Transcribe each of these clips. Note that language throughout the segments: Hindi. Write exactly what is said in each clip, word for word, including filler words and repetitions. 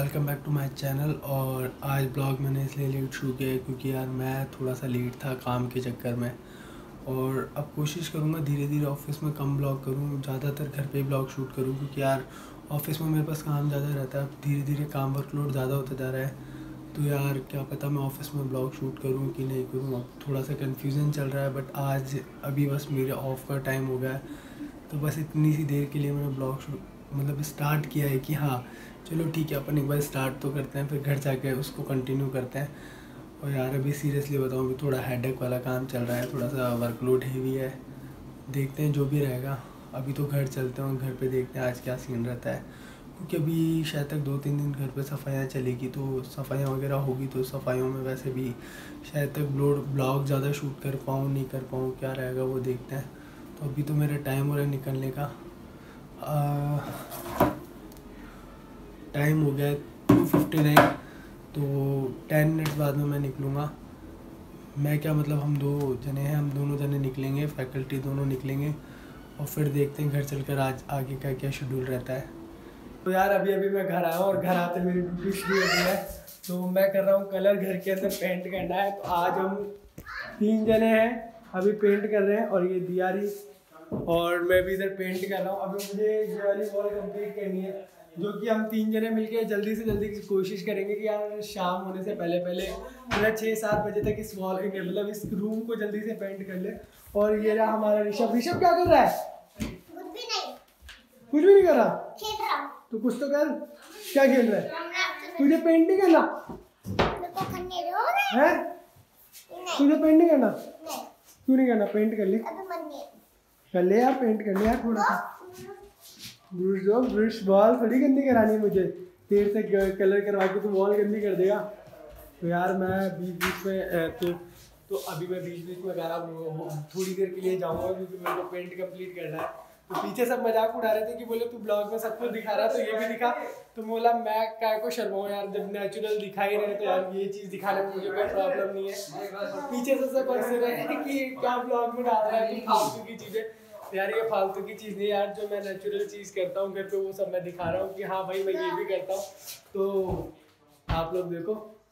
Welcome back to my channel. और आज ब्लॉग मैंने इसलिए लेट शुरू किया है क्योंकि यार मैं थोड़ा सा लेट था काम के चक्कर में। और अब कोशिश करूँगा धीरे धीरे ऑफिस में कम ब्लॉग करूँ, ज़्यादातर घर पे ही ब्लॉग शूट करूँ क्योंकि यार ऑफिस में मेरे पास काम ज़्यादा रहता है। धीरे धीरे काम वर्कलोड ज़्यादा होता जा रहा है, तो यार क्या पता मैं ऑफिस में ब्लॉग शूट करूँ कि नहीं करूँ। अब थोड़ा सा कन्फ्यूज़न चल रहा है, बट आज अभी बस मेरे ऑफ का टाइम हो गया है, तो बस इतनी सी देर के लिए मैंने ब्लॉग शूट मतलब स्टार्ट किया है कि हाँ चलो ठीक है, अपन एक बार स्टार्ट तो करते हैं, फिर घर जाके उसको कंटिन्यू करते हैं। और यार अभी सीरियसली बताऊँ, अभी थोड़ा हेडेक वाला काम चल रहा है, थोड़ा सा वर्कलोड हेवी है। देखते हैं जो भी रहेगा। अभी तो घर चलते हैं और घर पे देखते हैं आज क्या सीन रहता है, क्योंकि अभी शायद तक दो तीन दिन घर पे सफाइयाँ चलेगी, तो सफाइयाँ वगैरह होगी तो सफाइयों में वैसे भी शायद तक ब्लॉग ब्लॉग ज़्यादा शूट कर पाऊँ नहीं कर पाऊँ, क्या रहेगा वो देखते हैं। तो अभी तो मेरा टाइम हो रहा है निकलने का। टाइम हो गया है टू फिफ्टी नाइन, तो टेन मिनट्स बाद में मैं निकलूँगा। मैं क्या मतलब हम दो जने हैं, हम दोनों जने निकलेंगे, फैकल्टी दोनों निकलेंगे और फिर देखते हैं घर चलकर आज आगे का क्या शेड्यूल रहता है। तो यार अभी अभी मैं घर आया हूँ और घर आते मेरी ड्यूटी शुरू हो गई है। तो मैं कर रहा हूँ कलर, घर के अंदर पेंट करना है। तो आज हम तीन जने हैं, अभी पेंट कर रहे हैं और ये दिया रही और मैं भी इधर पेंट कर रहा हूँ। अभी मुझे ये वाली वॉल कंप्लीट करनी है, जो कि हम तीन जने मिलके जल्दी से जल्दी की कोशिश करेंगे कि यार शाम होने से पहले पहले मतलब छः सात बजे तक इस वॉल मतलब इस रूम को जल्दी से पेंट कर ले। और ये रहा हमारा ऋषभ। ऋषभ क्या कर रहा है? कुछ भी नहीं। कुछ भी नहीं कर रहा? खेल रहा। तो कुछ तो कर। क्या खेल रहा है? तुझे पेंट नहीं करना है? तुझे पेंट नहीं करना? क्यों नहीं करना? पेंट कर ले, कर ले यार, पेंट कर ले यार थोड़ा सा। ब्रश जो ब्रश वॉल थोड़ी गंदी करानी है मुझे, देर से कलर करवा के तो वॉल गंदी कर देगा। तो यार मैं बीच बीच में तो तो अभी मैं बीच बीच में कह रहा हूँ थोड़ी देर के लिए जाऊँगा क्योंकि मेरे को पेंट कंप्लीट करना है। तो पीछे सब मजाक उड़ा रहे थे कि बोले तू ब्लॉग में सब कुछ दिखा रहा है तो ये भी दिखा। तो बोला मैं काय को शर्माऊँ यार, जब नेचुरल दिखा ही रहे तो यार ये चीज़ दिखाने में मुझे कोई प्रॉब्लम नहीं है। पीछे से सब हंस रहे हैं कि क्या ब्लॉग में डाल रहा है फालतू की चीज़ें। यार ये फालतू की चीज़ नहीं यार, जो मैं नेचुरल चीज़ करता हूँ घर पे वो सब मैं दिखा रहा हूँ कि हाँ भाई मैं ये भी करता हूँ। तो आप लोग देखो।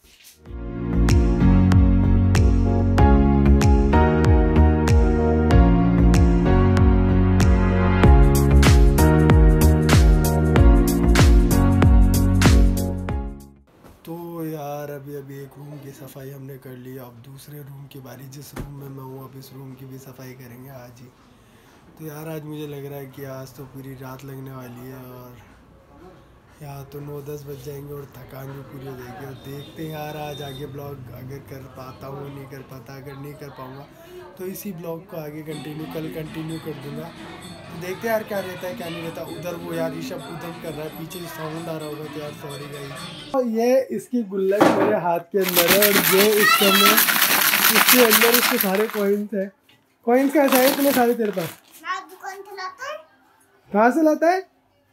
तो यार अभी अभी एक रूम की सफाई हमने कर ली, अब दूसरे रूम की बारी, जिस रूम में मैं हूँ अब इस रूम की भी सफाई करेंगे आज ही। तो यार आज मुझे लग रहा है कि आज तो पूरी रात लगने वाली है और यहाँ तो नौ दस बज जाएंगे और थकान भी पूरी हो जाएगी। और देखते हैं यार आज आगे ब्लॉग अगर कर पाता हूँ नहीं कर पाता, अगर नहीं कर पाऊँगा तो इसी ब्लॉग को आगे कंटिन्यू कल कंटिन्यू कर दूँगा। तो देखते हैं यार क्या रहता है क्या नहीं रहता। उधर वो यार ऋषभ उधम कर रहा है, पीछे साउंड आ रहा होगा तो यार सॉरी गाइस। और ये इसकी गुल्लक मेरे हाथ के अंदर है और जो इस समय इसके अंदर इसके सारे कॉइन्स है। कॉइन्स कैसा है इतने सारे तेरे पास? कहाँ से लाता है?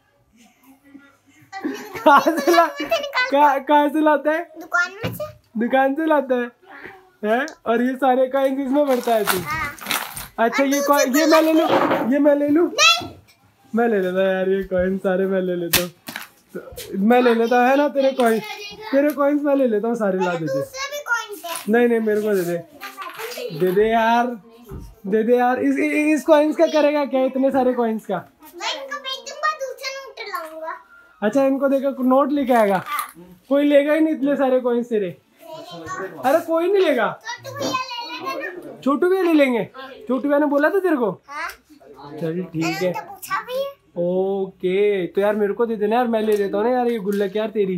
कहाँ से ला कहाँ से लाता है? दुकान में से। दुकान से लाता है, है? और ये सारे कॉइन्स इसमें भरता है तू? अच्छा ये कॉइन ये मैं ले लूँ, ये मैं ले लूँ, मैं ले लेता यार ये कॉइन सारे मैं ले लेता हूँ। मैं ले लेता है ना तेरे कॉइन, तेरे कॉइन्स मैं ले लेता हूँ सारे, ला दे दे। नहीं नहीं मेरे को दे दे, दे दे यार, दे दे यार। इस इस कॉइन्स का करेगा क्या इतने सारे कॉइन्स का? अच्छा इनको देखकर नोट लेके आएगा? कोई लेगा ही नहीं इतने सारे कॉइन्स तेरे। अरे कोई नहीं लेगा, छोटू भैया ले लेंगे। छोटू भैया ने बोला था तेरे को? चल ठीक है ओके। तो यार मेरे को दे देना यार, मैं ले लेता हूँ ना यार ये गुल्लक यार तेरी।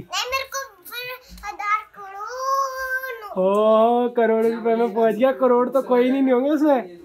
ओ करोड़ रुपए में पहुंच गया। करोड़ तो कोई नहीं होंगे उसमें,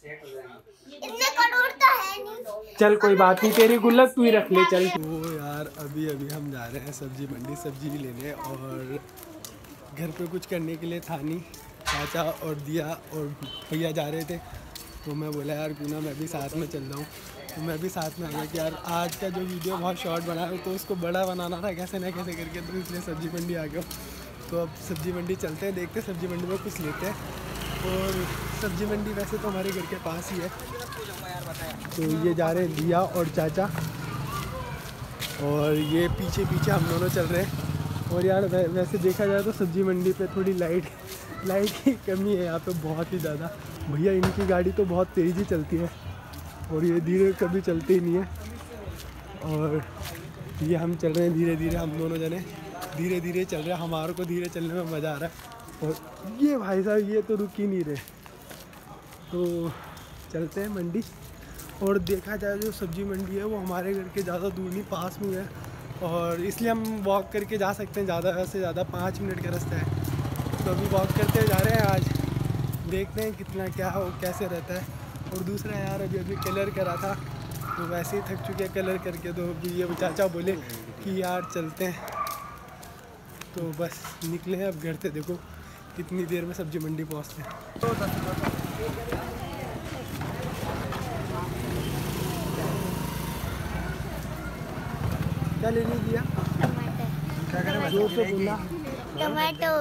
चल कोई बात नहीं, तेरी गुल्लक तू ही रख ले चल। तो यार अभी अभी हम जा रहे हैं सब्जी मंडी सब्जी लेने, और घर पे कुछ करने के लिए था नहीं, चाचा और दिया और भैया जा रहे थे। तो मैं बोला यार क्यों ना मैं भी साथ में चल रहा हूँ। तो मैं भी साथ में आ गया कि यार आज का जो वीडियो बहुत शॉर्ट बना है तो उसको बड़ा बनाना था कैसे ना कैसे करके, तो इसलिए सब्जी मंडी आ गया। तो अब सब्जी मंडी चलते हैं, देखते हैं सब्जी मंडी में कुछ लेते हैं। और सब्जी मंडी वैसे तो हमारे घर के पास ही है। तो ये जा रहे हैं दिया और चाचा, और ये पीछे पीछे हम दोनों चल रहे हैं। और यार वै, वैसे देखा जाए तो सब्जी मंडी पे थोड़ी लाइट लाइट की कमी है यहाँ पे बहुत ही ज़्यादा। भैया इनकी गाड़ी तो बहुत तेज़ी चलती है और ये धीरे कभी चलते ही नहीं है। और ये हम चल रहे हैं धीरे धीरे, हम दोनों जने धीरे धीरे चल रहे हैं, हमारे को धीरे चलने में मज़ा आ रहा है। और ये भाई साहब ये तो रुक ही नहीं रहे। तो चलते हैं मंडी। और देखा जाए जो सब्जी मंडी है वो हमारे घर के ज़्यादा दूर नहीं, पास में है, और इसलिए हम वॉक करके जा सकते हैं। ज़्यादा से ज़्यादा पाँच मिनट का रास्ता है। तो अभी वॉक करते जा रहे हैं। आज देखते हैं कितना क्या हो कैसे रहता है। और दूसरा यार अभी अभी कलर करा था तो वैसे ही थक चुके हैं कलर करके। तो अभी ये चाचा बोले कि यार चलते हैं, तो बस निकले हैं अब घर से। देखो कितनी देर में सब्जी मंडी पहुँचते हैं। क्या लेने दिया? टमाटर। जोर से बोला। टमाटो।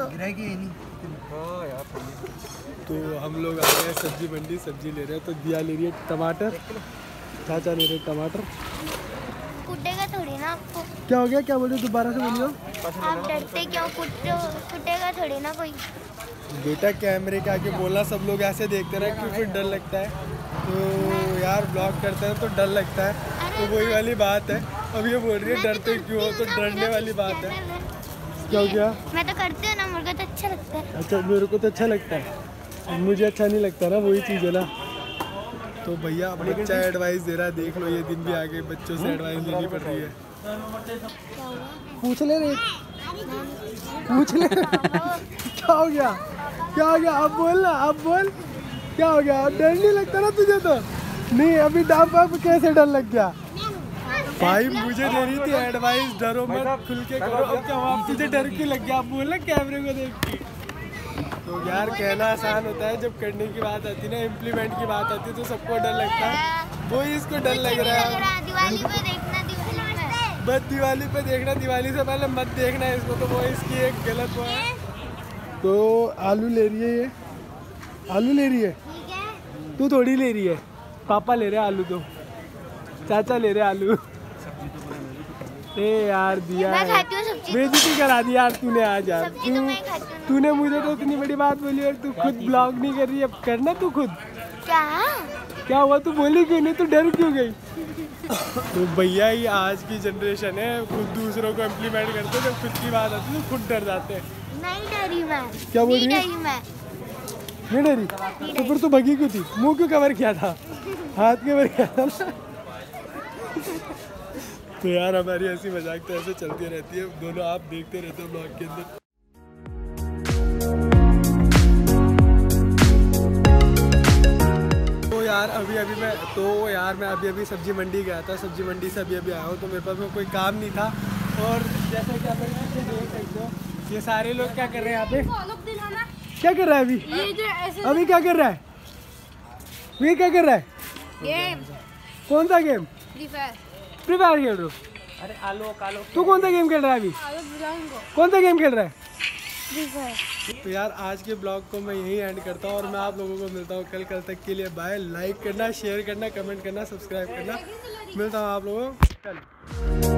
तो हम लोग आ गए हैं सब्जी मंडी, सब्जी ले रहे हैं। तो दिया ले रही है टमाटर, चाचा ले रहे टमाटर। कुटेगा थोड़ी ना आपको। क्या हो गया? क्या बोल रहे? दोबारा से बोलियो। आप डरते क्यों? कुटे कुटेगा थोड़ी ना कोई। बेटा कैमरे के आगे बोलना, सब लोग ऐसे देखते रहे क्यों फिर डर लगता है। तो यार ब्लॉग करते हैं तो डर लगता है, तो वही वाली बात है। अब ये बोल रही है डरते क्यों हो, तो डरने वाली बात है। क्या हो गया? मैं तो करती हूँ ना, मुझे तो अच्छा लगता है। अच्छा मेरे को तो अच्छा लगता है, मुझे अच्छा नहीं लगता ना, वही चीज़ है ना। तो भैया बच्चा एडवाइस दे रहा है, देख लो ये दिन भी आगे बच्चों से एडवाइस लेनी पड़ रही है। पूछ ले रे, पूछ ले। क्या हो गया? क्या हो गया? अब बोल ना, अब बोल क्या हो गया? डर नहीं लगता ना तुझे? तो नहीं अभी डाब बाब कैसे डर लग गया? भाई मुझे दे रही थी एडवाइस, डरो मत, खुल के करो। अब क्या हुआ? तुझे डर क्यों लग गया? आप बोल ना कैमरे को देख के। तो यार कहना आसान होता है, जब करने की बात आती है ना, इम्प्लीमेंट की बात आती है तो सबको डर लगता है। वो ही इसको डर लग रहा है। दिवाली पे देखना, दिवाली पे बस दिवाली पे देखना, दिवाली से पहले मत देखना है इसको। तो वो इसकी एक गलत वो है। तो आलू ले रही है, ये आलू ले रही है, ठीक है। तू थोड़ी ले रही है, पापा ले रहे हैं आलू, तो चाचा ले रहे हैं आलू। ए यार दिया मैं खाती हूँ सब्जी। बेइज्जती करा दी यार तूने आज यार। सब्जी तो मैं खाती हूँ। तूने मुझे तो इतनी बड़ी बात बोली और तू खुद ब्लॉग नहीं कर रही है। अब करना तू खुद। क्या क्या हुआ? तू बोली क्यों नहीं? तू डर क्यों गई? तो भैया ही आज की जनरेशन है, खुद दूसरों को इम्प्लीमेंट करते हैं, जब खुद की बात आती है तो खुद डर जाते हैं। नहीं डरी मैं। क्या बोल रही है? नहीं डरी मैं। नहीं डरी? तो फिर तू भगी क्यों थी? मुंह क्यों कवर किया था? हाथ कवर किया था ना? तो यार हमारी ऐसी मजाक तो ऐसे चलती रहती है, दोनों आप देखते रहते हो ब्लॉग के अंदर। तो यार अभी अभी मैं तो यार मैं अभी अभी सब्जी मंडी गया था, सब्जी मंडी से अभी अभी आया हूँ। तो मेरे पास में कोई काम नहीं था। और जैसे कि आप पीछे देख सकते हो, ये सारे लोग क्या कर रहे हैं यहाँ पे? क्या कर रहा है अभी? अभी क्या कर रहा है? ये क्या कर रहा है? गेम। कौन सा game? Free fire. Free fire खेल रहे हो? अरे आलो कालो। तू कौन सा गेम खेल रहा है अभी? कौन सा गेम खेल रहा है? Free fire. तो यार आज के ब्लॉग को मैं यहीं एंड करता हूँ और मैं आप लोगों को मिलता हूँ कल कल तक के लिए बाय। लाइक करना, शेयर करना, कमेंट करना, सब्सक्राइब करना। मिलता हूँ आप लोगों को कल।